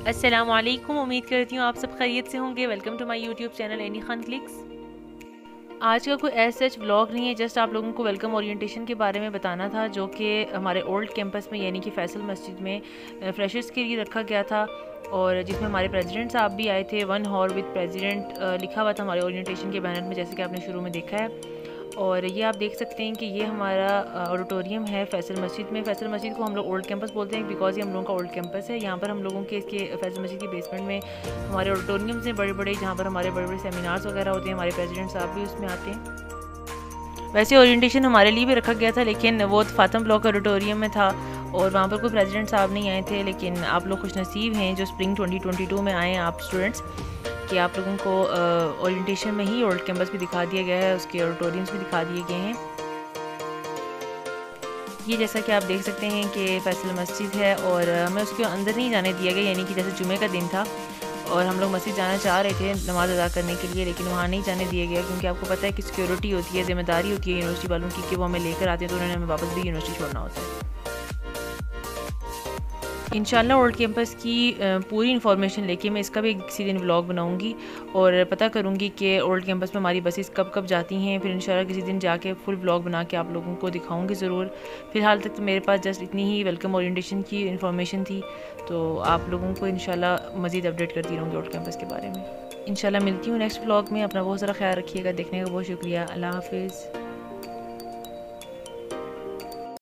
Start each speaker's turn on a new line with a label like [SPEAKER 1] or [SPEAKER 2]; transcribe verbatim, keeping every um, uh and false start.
[SPEAKER 1] अस्सलामुअलैकुम। उम्मीद करती हूँ आप सब खैरियत से होंगे। Welcome to my YouTube channel Annie Khan clicks. आज का कोई ऐसा सच व्लॉग नहीं है, जस्ट आप लोगों को वेलकम ओरिएंटेशन के बारे में बताना था, जो कि हमारे ओल्ड कैंपस में यानी कि फैसल मस्जिद में फ्रेशर्स के लिए रखा गया था और जिसमें हमारे प्रेसिडेंट साहब भी आए थे। वन हॉर विद प्रेसिडेंट लिखा हुआ था हमारे ओरिएंटेशन के बैनर में, जैसे कि आपने शुरू में देखा है। और ये आप देख सकते हैं कि ये हमारा ऑडिटोरियम है फैसल मस्जिद में। फैसल मस्जिद को हम लोग ओल्ड कैंपस बोलते हैं बिकॉज ये हम लोगों का ओल्ड कैंपस है। यहाँ पर हम लोगों के इसके फैसल मस्जिद के बेसमेंट में हमारे ऑडिटोरियम्स हैं बड़े बड़े, जहाँ पर हमारे बड़े बड़े सेमिनार्स वगैरह होते हैं। हमारे प्रेसिडेंट साहब भी उसमें आते हैं। वैसे ओरिएंटेशन हमारे लिए भी रखा गया था, लेकिन वो फातम ब्लॉक ऑडिटोरियम में था और वहाँ पर कोई प्रेसिडेंट साहब नहीं आए थे। लेकिन आप लोग खुशनसीब हैं जो स्प्रिंग ट्वेंटी ट्वेंटी टू में आए हैं आप स्टूडेंट्स, कि आप लोगों को ओरिएंटेशन में ही ओल्ड कैंपस भी दिखा दिया गया है, उसके ऑडिटोरियम्स भी दिखा दिए गए हैं। ये जैसा कि आप देख सकते हैं कि फैसल मस्जिद है और हमें उसके अंदर नहीं जाने दिया गया, यानी कि जैसे जुमे का दिन था और हम लोग मस्जिद जाना चाह रहे थे नमाज़ अदा करने के लिए, लेकिन वहाँ नहीं जाने दिया गया क्योंकि आपको पता है कि सिक्योरिटी होती है, ज़िम्मेदारी होती है यूनिवर्सिटी वालों की कि वो हमें लेकर आते हैं, तो उन्होंने हमें वापस भी यूनिवर्सिटी छोड़ना होता है। इंशाल्लाह ओल्ड कैंपस की पूरी इन्फॉर्मेशन लेके मैं इसका भी किसी दिन व्लॉग बनाऊंगी और पता करूंगी कि ओल्ड कैंपस में हमारी बसेस कब कब जाती हैं। फिर इंशाल्लाह किसी दिन जाके फुल व्लॉग बना के आप लोगों को दिखाऊंगी ज़रूर। फ़िलहाल तक तो मेरे पास जस्ट इतनी ही वेलकम ओरिएंटेशन की इन्फॉर्मेशन थी, तो आप लोगों को इंशाल्लाह मज़ीद अपडेट करती रहूँगी ओल्ड कैंपस के बारे में। इंशाल्लाह मिलती हूँ नेक्स्ट व्लॉग में। अपना बहुत सारा ख्याल रखिएगा। देखने का बहुत शुक्रिया। अल्लाह हाफिज़।